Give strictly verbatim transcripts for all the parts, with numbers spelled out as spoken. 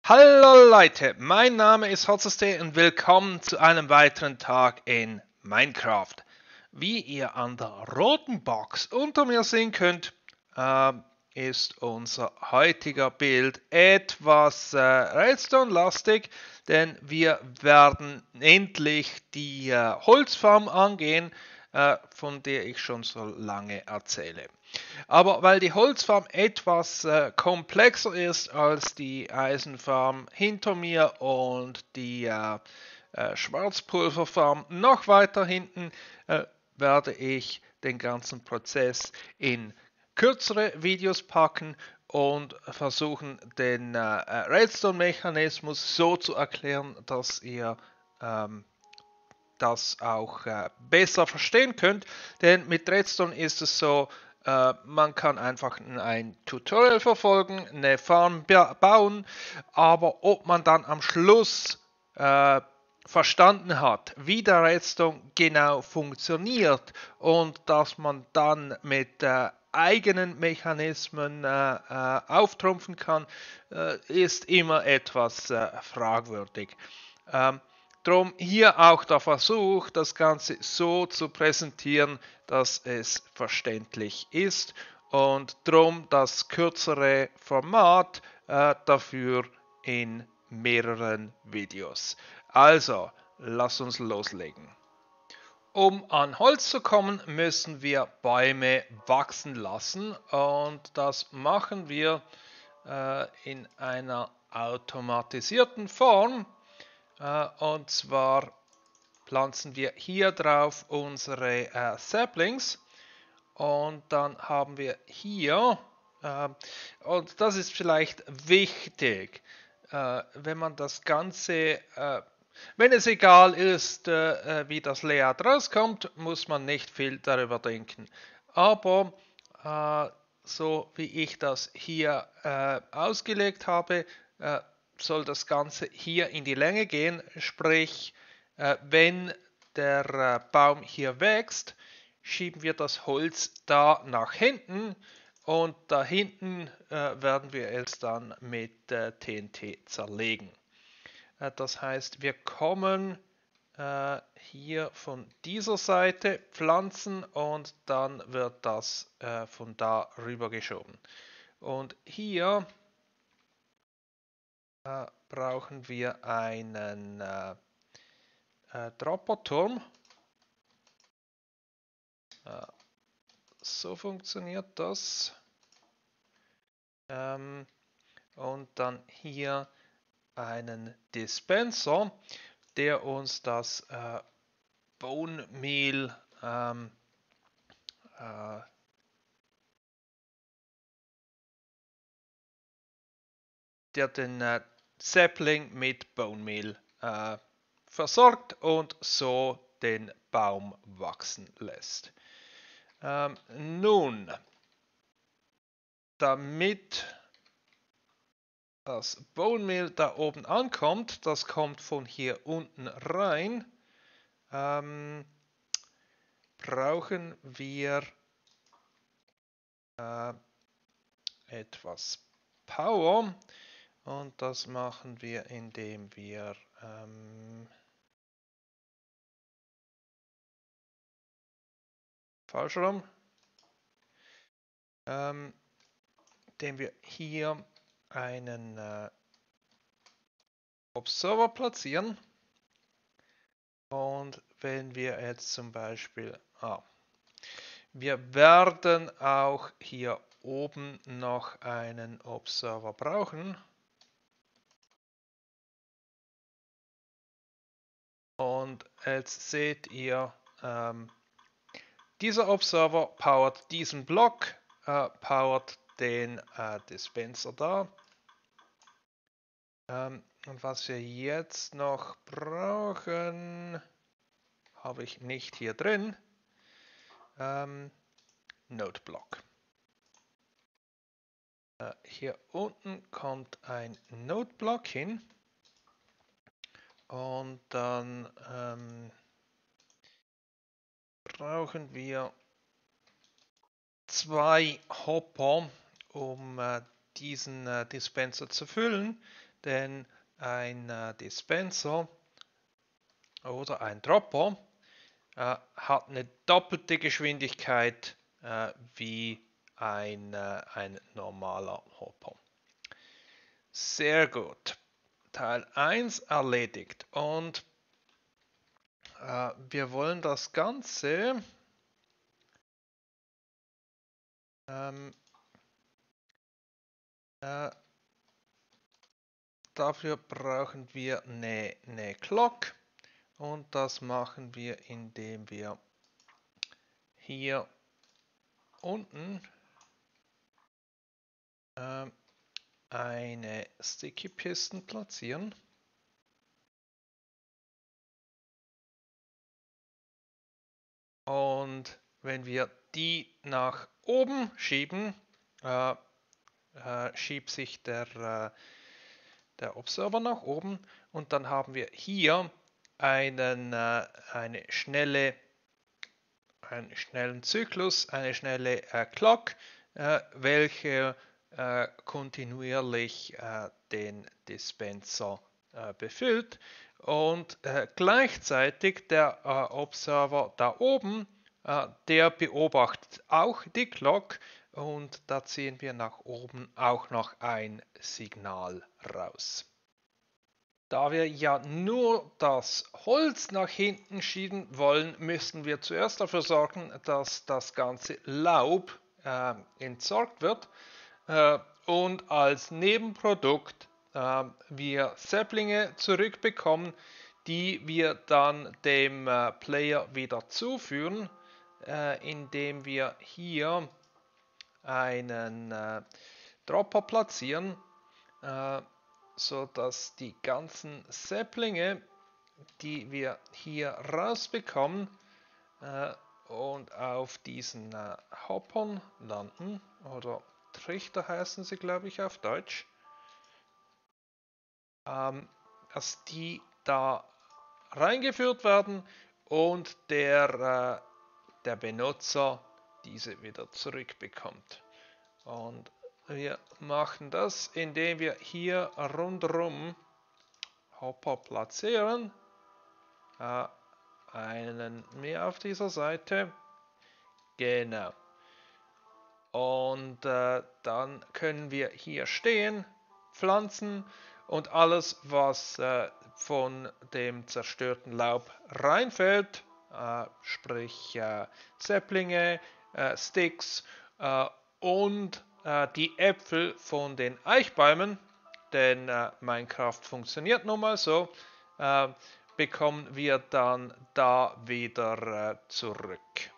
Hallo Leute, mein Name ist Hotzeste und willkommen zu einem weiteren Tag in Minecraft. Wie ihr an der roten Box unter mir sehen könnt, äh, ist unser heutiger Bild etwas äh, Redstone-lastig, denn wir werden endlich die äh, Holzfarm angehen, äh, von der ich schon so lange erzähle. Aber weil die Holzfarm etwas äh, komplexer ist als die Eisenfarm hinter mir und die äh, äh, Schwarzpulverfarm noch weiter hinten, äh, werde ich den ganzen Prozess in kürzere Videos packen und versuchen, den äh, Redstone-Mechanismus so zu erklären, dass ihr ähm, das auch äh, besser verstehen könnt. Denn mit Redstone ist es so, äh, man kann einfach ein Tutorial verfolgen, eine Farm bauen, aber ob man dann am Schluss äh, verstanden hat, wie der Redstone genau funktioniert und dass man dann mit äh, eigenen Mechanismen äh, äh, auftrumpfen kann, äh, ist immer etwas äh, fragwürdig. Ähm, Drum hier auch der Versuch, das Ganze so zu präsentieren, dass es verständlich ist und drum das kürzere Format äh, dafür in mehreren Videos. Also, lass uns loslegen. Um an Holz zu kommen, müssen wir Bäume wachsen lassen und das machen wir äh, in einer automatisierten Form. Äh, und zwar pflanzen wir hier drauf unsere äh, Saplings und dann haben wir hier, äh, und das ist vielleicht wichtig, äh, wenn man das Ganze, äh, wenn es egal ist, äh, wie das Layout rauskommt, muss man nicht viel darüber denken. Aber äh, so wie ich das hier äh, ausgelegt habe, äh, soll das Ganze hier in die Länge gehen, sprich, äh, wenn der äh, Baum hier wächst, schieben wir das Holz da nach hinten und da hinten äh, werden wir es dann mit äh, T N T zerlegen. Äh, das heißt, wir kommen äh, hier von dieser Seite pflanzen und dann wird das äh, von da rüber geschoben. Und hier äh, brauchen wir einen äh, äh, Dropperturm. Äh, so funktioniert das. Ähm, und dann hier einen Dispenser, der uns das äh, Bone Meal ähm, äh, der den äh, Sapling mit Bone Meal äh, versorgt und so den Baum wachsen lässt. Ähm, nun, damit das Bone Meal da oben ankommt, das kommt von hier unten rein, ähm, brauchen wir äh, etwas Power und das machen wir, indem wir ähm, falsch rum, ähm, indem wir hier einen äh, Observer platzieren und wenn wir jetzt zum Beispiel, ah, wir werden auch hier oben noch einen Observer brauchen. Und jetzt seht ihr, ähm, dieser Observer powert diesen Block, äh, powert den äh, Dispenser da. Ähm, und was wir jetzt noch brauchen, habe ich nicht hier drin. Ähm, Node Block. Äh, hier unten kommt ein Node Block hin. Und dann ähm, brauchen wir zwei Hopper, um äh, diesen äh, Dispenser zu füllen. denn ein äh, Dispenser oder ein Dropper äh, hat eine doppelte Geschwindigkeit äh, wie ein, äh, ein normaler Hopper. Sehr gut. Teil eins erledigt. Und äh, wir wollen das Ganze ähm, äh, dafür brauchen wir eine, eine Clock. Und das machen wir, indem wir hier unten äh, eine Sticky Piston platzieren. Und wenn wir die nach oben schieben, äh, äh, schiebt sich der, äh, der Observer nach oben und dann haben wir hier einen, äh, eine schnelle, einen schnellen Zyklus, eine schnelle äh, Clock, äh, welche äh, kontinuierlich äh, den Dispenser äh, befüllt und äh, gleichzeitig der äh, Observer da oben, äh, der beobachtet auch die Clock und da ziehen wir nach oben auch noch ein Signal raus. Da wir ja nur das Holz nach hinten schieben wollen, müssen wir zuerst dafür sorgen, dass das ganze Laub äh, entsorgt wird äh, und als Nebenprodukt äh, wir Sapplinge zurückbekommen, die wir dann dem äh, Player wieder zuführen, äh, indem wir hier einen äh, Dropper platzieren, äh, so dass die ganzen Sapplinge, die wir hier rausbekommen äh, und auf diesen äh, Hoppern landen, oder Trichter heißen sie, glaube ich, auf Deutsch, ähm, dass die da reingeführt werden und der, äh, der Benutzer diese wieder zurückbekommt. Und wir machen das, indem wir hier rundherum Hopper platzieren. Äh, einen mehr auf dieser Seite. Genau. Und äh, dann können wir hier stehen, pflanzen und alles, was äh, von dem zerstörten Laub reinfällt, äh, sprich äh, Säpplinge, äh, Sticks äh, und äh, die Äpfel von den Eichbäumen, denn äh, Minecraft funktioniert nun mal so, äh, bekommen wir dann da wieder äh, zurück.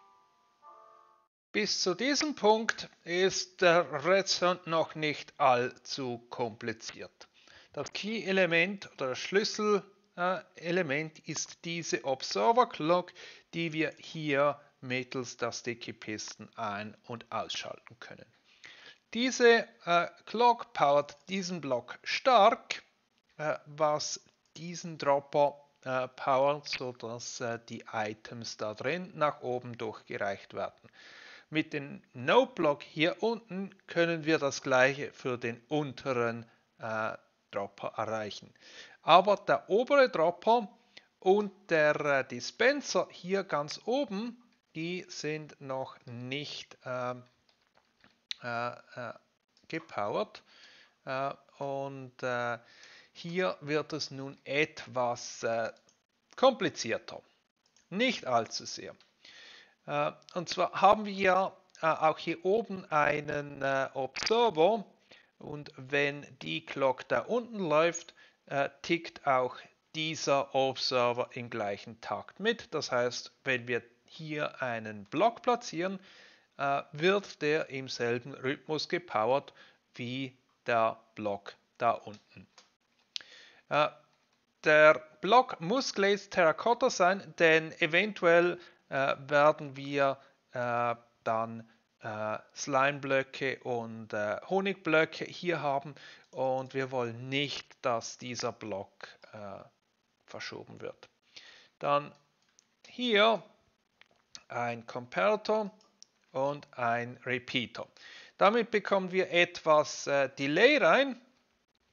Bis zu diesem Punkt ist der Redstone noch nicht allzu kompliziert. Das Key-Element oder das Schlüsselelement ist diese Observer Clock, die wir hier mittels der Sticky Piston ein- und ausschalten können. Diese äh, Clock powert diesen Block stark, äh, was diesen Dropper äh, powert, sodass äh, die Items da drin nach oben durchgereicht werden. Mit dem Node-Block hier unten können wir das gleiche für den unteren äh, Dropper erreichen. Aber der obere Dropper und der äh, Dispenser hier ganz oben, die sind noch nicht äh, äh, äh, gepowert. Äh, und äh, hier wird es nun etwas äh, komplizierter. Nicht allzu sehr. Äh, und zwar haben wir ja äh, auch hier oben einen äh, Observer und wenn die Clock da unten läuft, äh, tickt auch dieser Observer im gleichen Takt mit. Das heißt, wenn wir hier einen Block platzieren, äh, wird der im selben Rhythmus gepowert wie der Block da unten. Äh, der Block muss Glazed Terracotta sein, denn eventuell äh, werden wir äh, dann äh, Slimeblöcke und äh, Honigblöcke hier haben und wir wollen nicht, dass dieser Block äh, verschoben wird. Dann hier ein Comparator und ein Repeater. Damit bekommen wir etwas äh, Delay rein,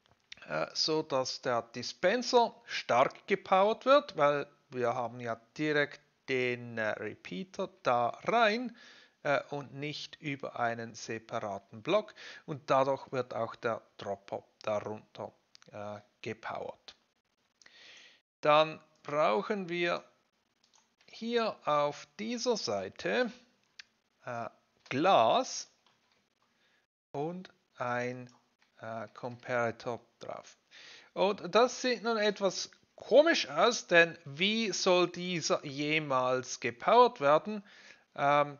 äh, so dass der Dispenser stark gepowert wird, weil wir haben ja direkt den äh, Repeater da rein äh, und nicht über einen separaten Block, und dadurch wird auch der Dropper darunter äh, gepowert. Dann brauchen wir hier auf dieser Seite äh, Glas und ein äh, Comparator drauf. Und das sieht nun etwas komisch aus, denn wie soll dieser jemals gepowert werden? Ähm,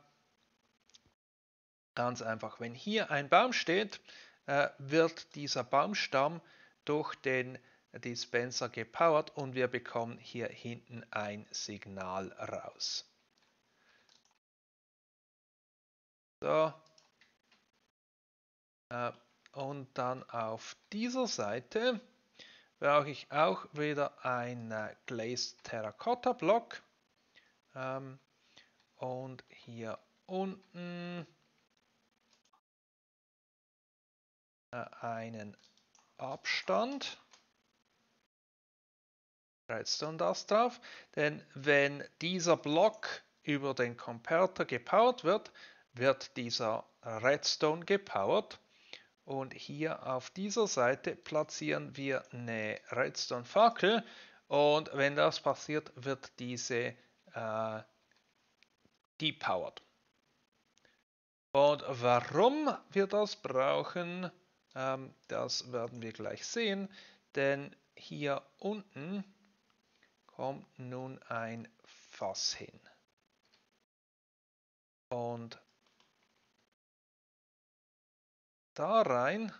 ganz einfach, wenn hier ein Baum steht, äh, wird dieser Baumstamm durch den Dispenser gepowert und wir bekommen hier hinten ein Signal raus. So. Äh, und dann auf dieser Seite brauche ich auch wieder ein äh, Glazed Terracotta Block. Ähm, und hier unten äh, einen Abstand. Redstone das drauf. Denn wenn dieser Block über den Converter gepowert wird, wird dieser Redstone gepowert. Und hier auf dieser Seite platzieren wir eine Redstone-Fackel. Und wenn das passiert, wird diese äh, depowered. Und warum wir das brauchen, ähm, das werden wir gleich sehen. Denn hier unten kommt nun ein Fass hin. Und da rein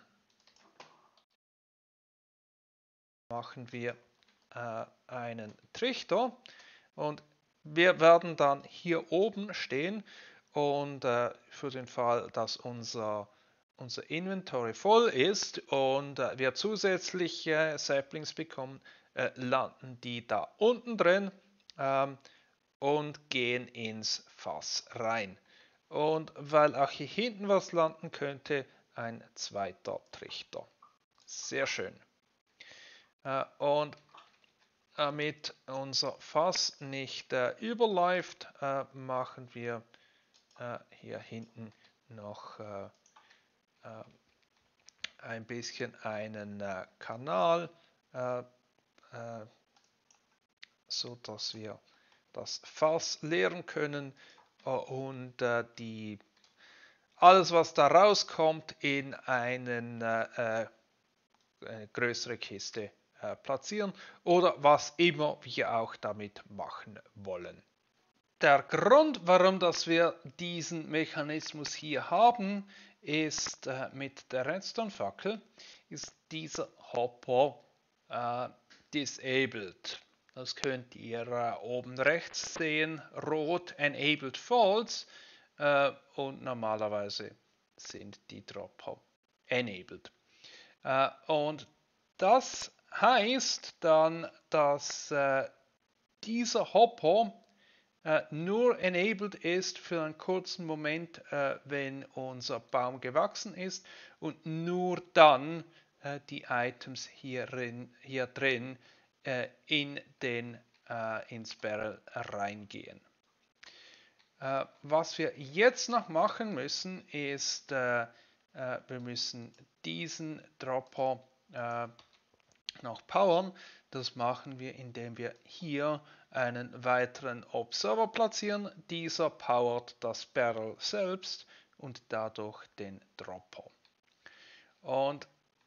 machen wir äh, einen Trichter und wir werden dann hier oben stehen und äh, für den Fall, dass unser, unser Inventory voll ist und äh, wir zusätzliche Saplings bekommen, äh, landen die da unten drin ähm, und gehen ins Fass rein. Und weil auch hier hinten was landen könnte, ein zweiter Trichter. Sehr schön. Äh, und damit unser Fass nicht äh, überläuft, äh, machen wir äh, hier hinten noch äh, äh, ein bisschen einen äh, Kanal, äh, äh, so dass wir das Fass leeren können äh, und äh, die, alles was da rauskommt in einen, äh, eine größere Kiste äh, platzieren oder was immer wir auch damit machen wollen. Der Grund, warum dass wir diesen Mechanismus hier haben, ist äh, mit der Redstone-Fackel, ist dieser Hopper äh, disabled. Das könnt ihr äh, oben rechts sehen, rot enabled false äh, und normalerweise sind die Dropper enabled. Äh, und das heißt dann, dass äh, dieser Hopper äh, nur enabled ist für einen kurzen Moment, äh, wenn unser Baum gewachsen ist und nur dann äh, die Items hierin, hier drin äh, in den, äh, ins Barrel reingehen. Äh, was wir jetzt noch machen müssen, ist, äh, äh, wir müssen diesen Dropper äh, noch powern. Das machen wir, indem wir hier einen weiteren Observer platzieren. Dieser powert das Barrel selbst und dadurch den Dropper. Und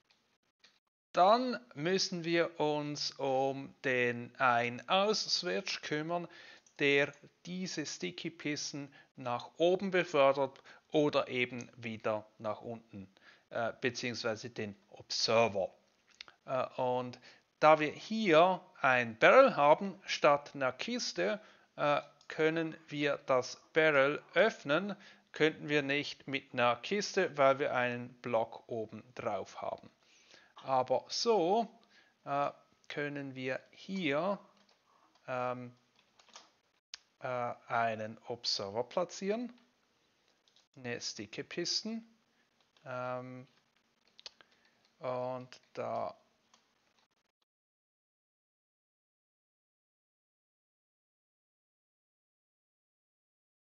dann müssen wir uns um den Ein-Aus-Switch kümmern, der diese Sticky Pissen nach oben befördert oder eben wieder nach unten, äh, beziehungsweise den Observer. Äh, und da wir hier ein Barrel haben statt einer Kiste, äh, können wir das Barrel öffnen, könnten wir nicht mit einer Kiste, weil wir einen Block oben drauf haben. Aber so äh, können wir hier ähm, äh, einen Observer platzieren, eine Sticky-Piston ähm, und da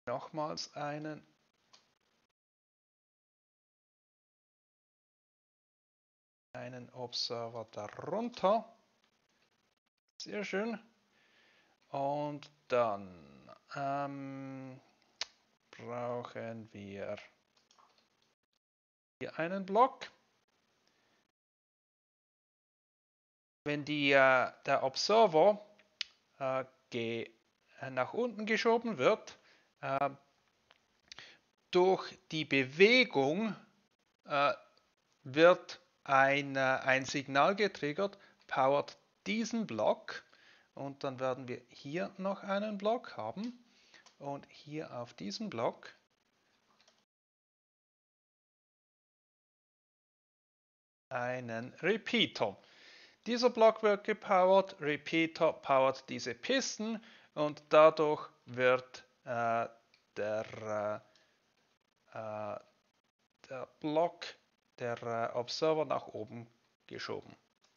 nochmals einen einen Observer darunter. Sehr schön. Und dann ähm, brauchen wir hier einen Block. Wenn die, äh, der Observer äh, ge, äh, nach unten geschoben wird, äh, durch die Bewegung äh, wird ein, äh, ein Signal getriggert, powert diesen Block und dann werden wir hier noch einen Block haben und hier auf diesem Block einen Repeater. Dieser Block wird gepowert, Repeater powert diese Pisten und dadurch wird äh, der, äh, der Block, der äh, Observer nach oben geschoben.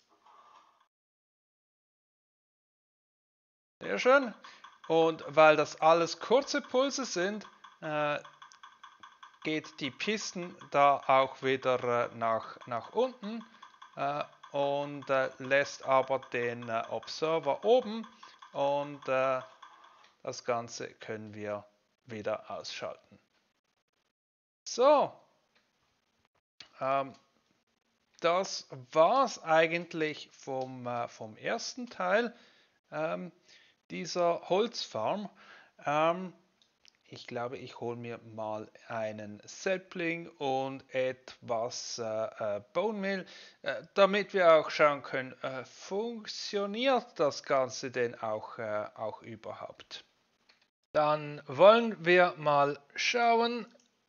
Sehr schön. Und weil das alles kurze Pulse sind, äh, geht die Pisten da auch wieder äh, nach, nach unten äh, und äh, lässt aber den äh, Observer oben und äh, das Ganze können wir wieder ausschalten. So, ähm, das war es eigentlich vom, äh, vom ersten Teil ähm, dieser Holzfarm. Ähm, ich glaube, ich hole mir mal einen Sapling und etwas äh, äh, Bone Meal, äh, damit wir auch schauen können, äh, funktioniert das Ganze denn auch, äh, auch überhaupt. Dann wollen wir mal schauen,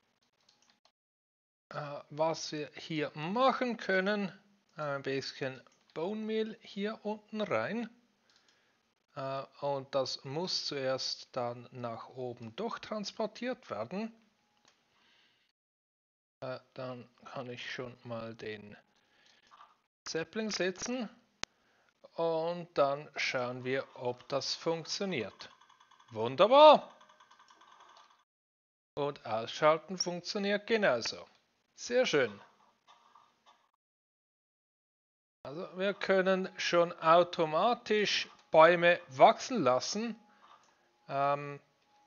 äh, was wir hier machen können. Ein bisschen Bone Meal hier unten rein. Uh, und das muss zuerst dann nach oben durchtransportiert werden. Uh, dann kann ich schon mal den Sapling setzen und dann schauen wir, ob das funktioniert. Wunderbar! Und ausschalten funktioniert genauso. Sehr schön. Also wir können schon automatisch Bäume wachsen lassen. Ähm,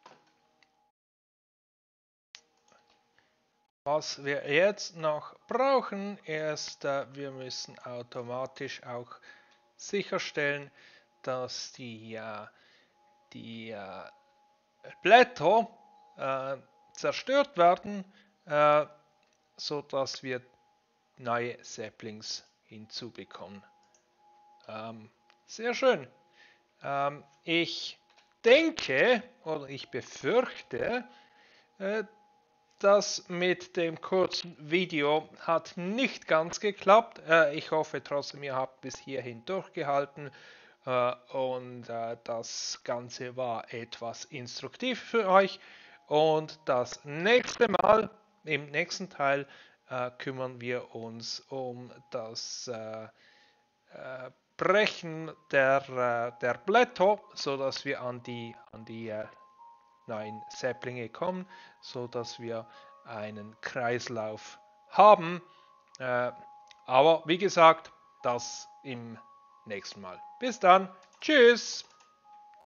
Was wir jetzt noch brauchen, ist, äh, wir müssen automatisch auch sicherstellen, dass die, äh, die äh, Blätter äh, zerstört werden, äh, sodass wir neue Saplings hinzubekommen. Ähm, sehr schön. Ähm, ich denke oder ich befürchte, äh, das mit dem kurzen Video hat nicht ganz geklappt. Äh, ich hoffe trotzdem, ihr habt bis hierhin durchgehalten äh, und äh, das Ganze war etwas instruktiv für euch. Und das nächste Mal, im nächsten Teil, äh, kümmern wir uns um das äh, äh, Brechen der, äh, der Blätter, sodass wir an die, an die äh, neuen Säpplinge kommen, sodass wir einen Kreislauf haben. Äh, aber wie gesagt, das im nächsten Mal. Bis dann. Tschüss.